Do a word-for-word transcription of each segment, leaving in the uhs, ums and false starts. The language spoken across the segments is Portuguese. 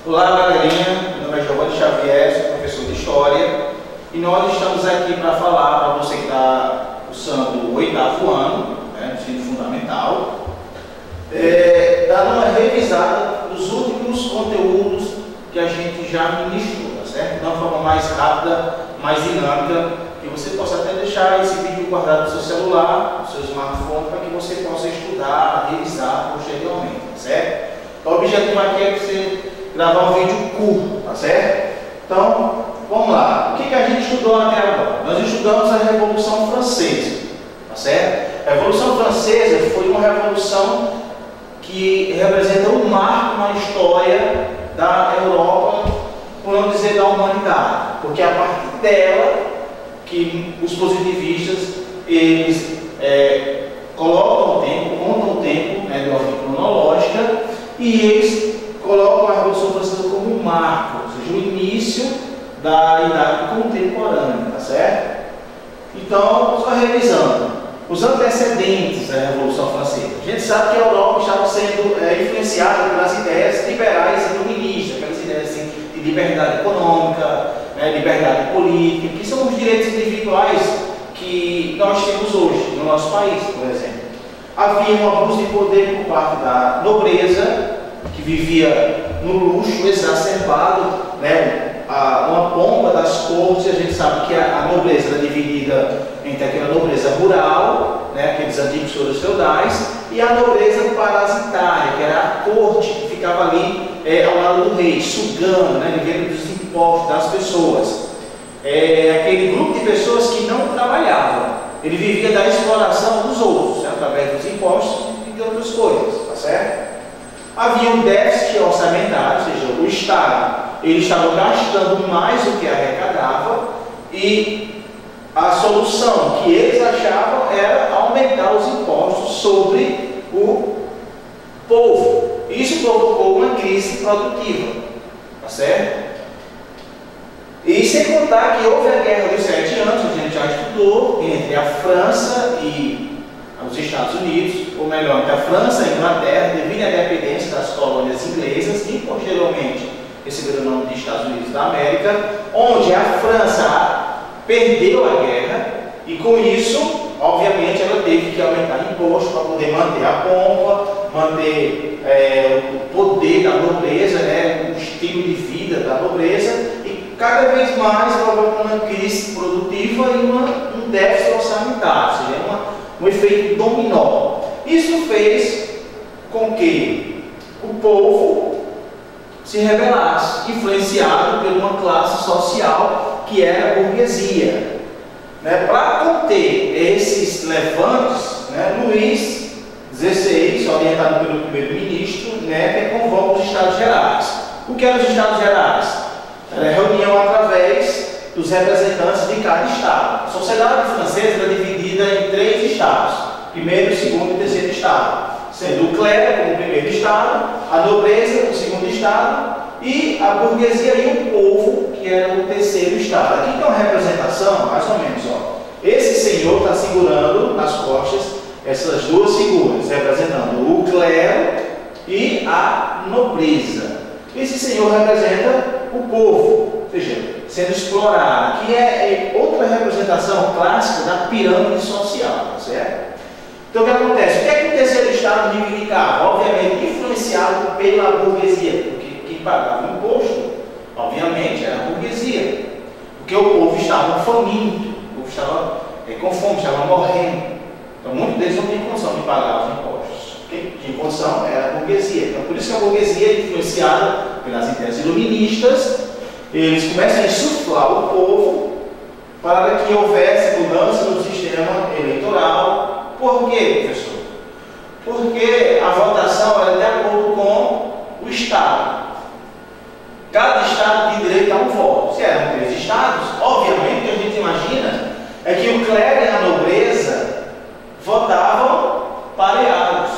Olá, galerinha, meu nome é Giovanni Xavier, sou professor de História e nós estamos aqui para falar para você que está cursando o oitavo ano, né, ensino fundamental, é, dar uma revisada dos últimos conteúdos que a gente já ministrou, tá certo? De uma forma mais rápida, mais dinâmica, que você possa até deixar esse vídeo guardado no seu celular, no seu smartphone, para que você possa estudar, revisar posteriormente, tá certo? Então, o objetivo aqui é que você gravar um vídeo curto, tá certo? Então, vamos lá. O que, que a gente estudou até agora? Nós estudamos a Revolução Francesa, tá certo? A Revolução Francesa foi uma revolução que representa um marco na história da Europa, por não dizer da humanidade, porque é a partir dela que os positivistas eles é, colocam o tempo, contam o tempo, né, de ordem cronológica, e eles colocam a Revolução Francesa como um marco, ou seja, o início da idade contemporânea, tá certo? Então, só revisando, os antecedentes da Revolução Francesa. A gente sabe que a Europa estava sendo é, influenciada pelas ideias liberais e iluministas, aquelas ideias assim, de liberdade econômica, né, liberdade política, que são os direitos individuais que nós temos hoje no nosso país, por exemplo. Havia um abuso de poder por parte da nobreza, que vivia no luxo exacerbado, né? a, uma pompa das cortes. A gente sabe que a, a nobreza era dividida entre aquela nobreza rural, né? aqueles antigos senhores feudais, e a nobreza parasitária, que era a corte, que ficava ali é, ao lado do rei, sugando, né? vivendo dos impostos das pessoas. É, aquele grupo de pessoas que não trabalhavam, ele vivia da exploração dos outros, né? através dos impostos e de outras coisas, tá certo? Havia um déficit orçamentário, ou seja, o Estado ele estava gastando mais do que arrecadava, e a solução que eles achavam era aumentar os impostos sobre o povo. Isso provocou uma crise produtiva, tá certo? E sem contar que houve a Guerra dos Sete Anos, que a gente já estudou, entre a França e os Estados Unidos, ou melhor, entre a França e a Inglaterra, devido à dependência das colônias inglesas, que posteriormente receberam o nome de Estados Unidos da América, onde a França perdeu a guerra e, com isso, obviamente, ela teve que aumentar impostos para poder manter a pompa, manter é, o poder da nobreza, né, o estilo de vida da nobreza, e cada vez mais provocando uma crise produtiva e uma, um déficit orçamentário, ou seja, uma, um efeito dominó. Isso fez com que o povo se rebelasse, influenciado por uma classe social que era a burguesia. Né? Para conter esses levantes, né, Luís dezesseis, orientado pelo primeiro-ministro, né, que convoca os Estados Gerais. O que eram os Estados Gerais? Era reunião através dos representantes de cada estado. A sociedade francesa era dividida em três estados: primeiro, segundo e terceiro estado, sendo o clero como o primeiro estado, a nobreza como o segundo estado e a burguesia e o povo, que era o terceiro estado. Aqui tem uma representação, mais ou menos, ó. Esse senhor está segurando nas costas essas duas figuras, representando o clero e a nobreza. Esse senhor representa o povo, ou seja, sendo explorado. Aqui é outra representação clássica da pirâmide social, tá certo? Então o que acontece? O que é que o terceiro estado reivindicava? Obviamente influenciado pela burguesia, porque quem pagava imposto, obviamente, era a burguesia, porque o povo estava faminto, o povo estava é, com fome, estava morrendo. Então muitos deles não tinham condição de pagar os impostos. Quem tinha condição era a burguesia. Então por isso que a burguesia, influenciada pelas ideias iluministas, eles começam a insuflar o povo para que houvesse mudança no sistema eleitoral. Por quê, professor? Porque a votação era de acordo com o Estado. Cada Estado tem direito a um voto. Se eram três Estados, obviamente o que a gente imagina é que o clero e a nobreza votavam pareados.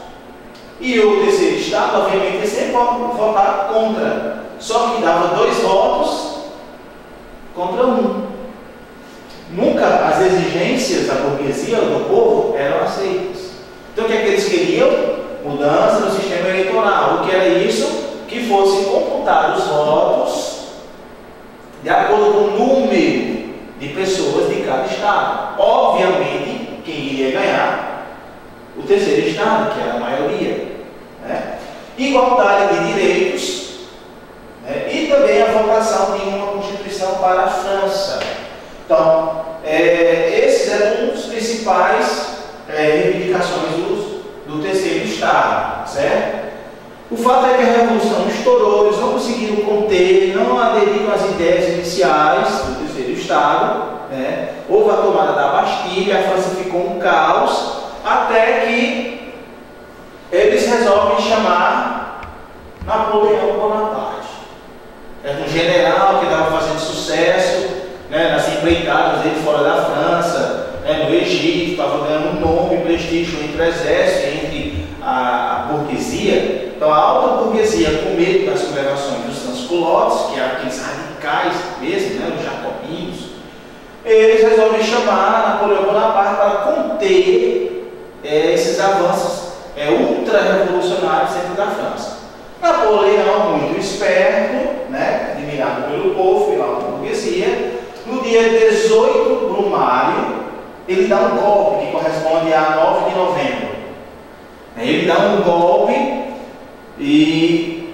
E o terceiro Estado, obviamente, sempre pode votar contra. Só que dava dois votos contra um. Nunca as exigências da burguesia ou do povo eram aceitas. Então o que é que eles queriam? Mudança no sistema eleitoral. O que era isso? Que fosse computado contar os votos de acordo com o número de pessoas de cada estado. Obviamente, quem iria ganhar? O terceiro estado, que era a maioria. Né? Igualdade de direitos, né? E também a votação de uma Constituição para a França. Então, é, esses eram os principais é, reivindicações do, do terceiro estado, certo? O fato é que a Revolução estourou, eles não conseguiram conter, não aderiram às ideias iniciais do terceiro estado, né? Houve a tomada da Bastilha, a França ficou um caos, até que eles resolvem chamar Napoleão Bonaparte. Era um general que estava fazendo sucesso, né, nas empreitadas dele fora da França, né, no Egito, estava ganhando um nome, prestígio entre o exército, entre a, a burguesia. Então a alta burguesia, com medo das sublevações dos sans-culottes, que eram aqueles radicais mesmo, né, os jacobinos, eles resolvem chamar Napoleão Bonaparte para conter é, esses avanços é, ultra-revolucionários dentro da França. Napoleão, muito esperto, né, admirado pelo povo, pela alta burguesia, no dia dezoito Brumário, ele dá um golpe que corresponde a nove de novembro. Ele dá um golpe e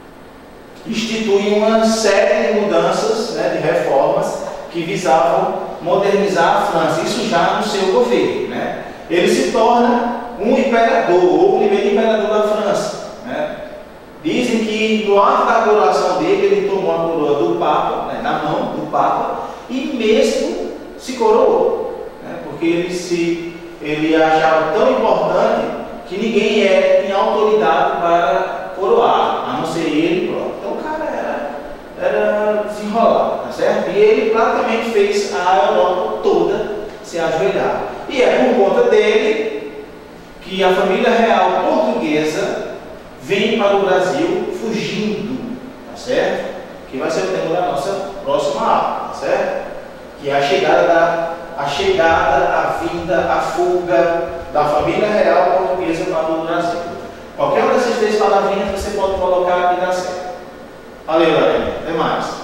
institui uma série de mudanças, né, de reformas que visavam modernizar a França, isso já no seu governo. Né? Ele se torna um imperador, ou o primeiro imperador da França. Né? Dizem que no ato da coroação dele, ele tomou a coroa do Papa, né, na mão do Papa, e mesmo se coroou, né, porque ele, se, ele achava tão importante que ninguém era, tinha autoridade para coroar, a não ser ele próprio. Então o cara era, era desenrolado, tá certo? E ele praticamente fez a Europa toda se ajoelhar. E é por conta dele que a família real portuguesa vem para o Brasil fugindo, tá certo? Que vai ser o tema da nossa próxima aula, tá certo? Que é a chegada, da, a chegada, a vinda, a fuga da família real portuguesa para o Brasil. Qualquer uma dessas três palavrinhas você pode colocar aqui na série. Valeu, galera. Até mais.